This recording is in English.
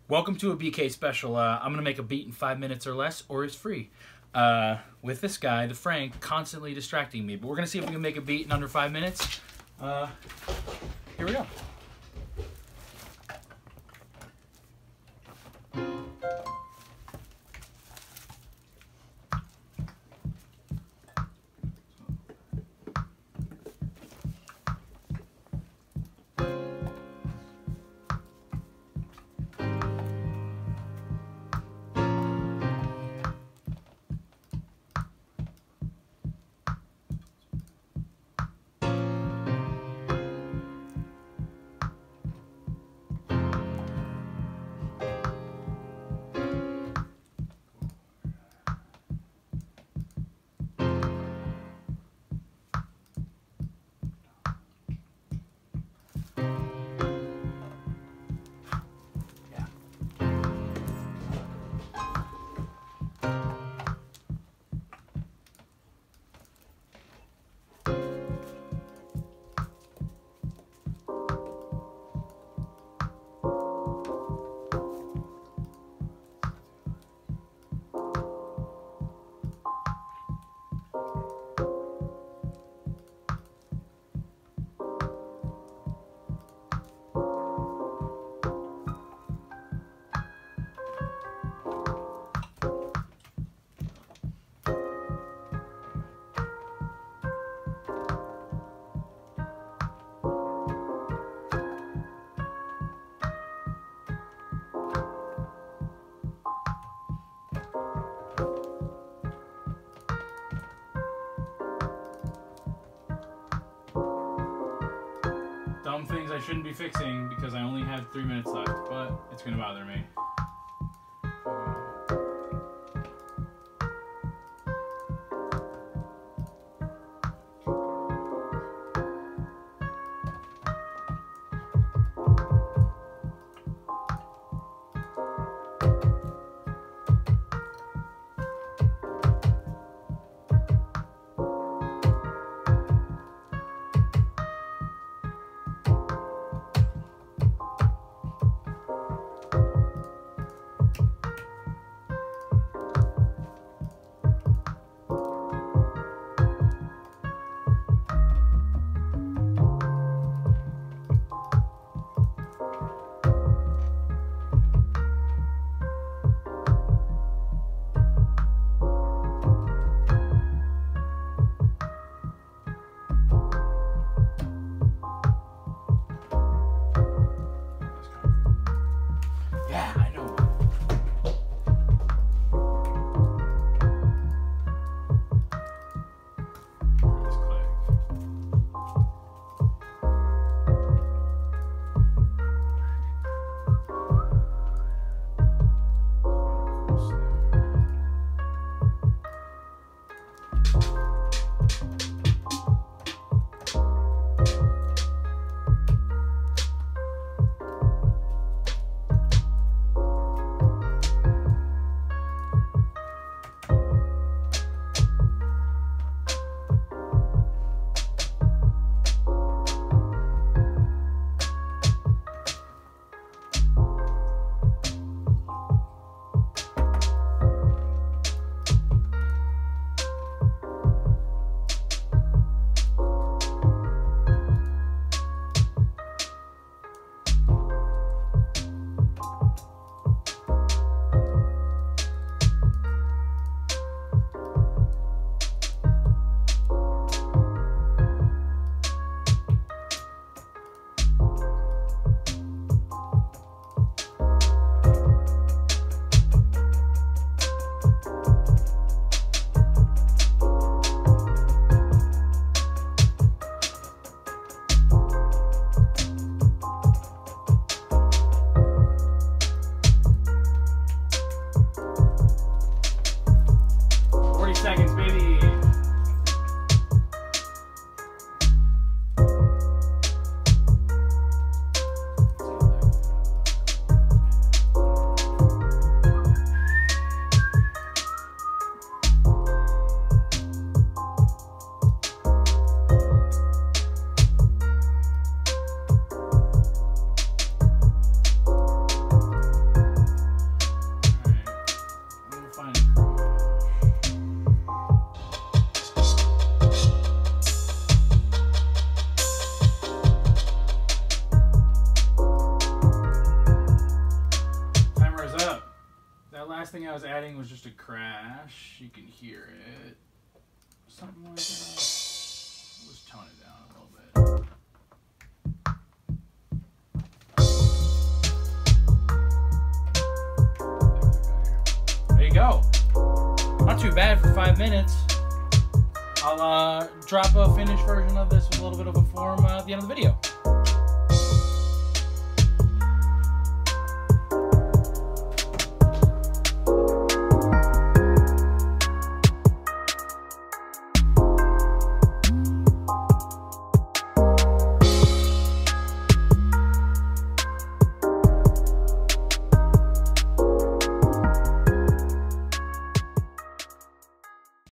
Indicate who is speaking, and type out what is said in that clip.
Speaker 1: Welcome to a BK special. I'm going to make a beat in 5 minutes or less, or it's free. With this guy, the Frank, constantly distracting me. But we're going to see if we can make a beat in under 5 minutes. Here we go. Dumb things I shouldn't be fixing because I only had 3 minutes left, but it's gonna bother me. Seconds, baby. was adding was just a crash. You can hear it. Something like that. Let's tone it down a little bit. There you go. Not too bad for 5 minutes. I'll drop a finished version of this with a little bit of a form at the end of the video.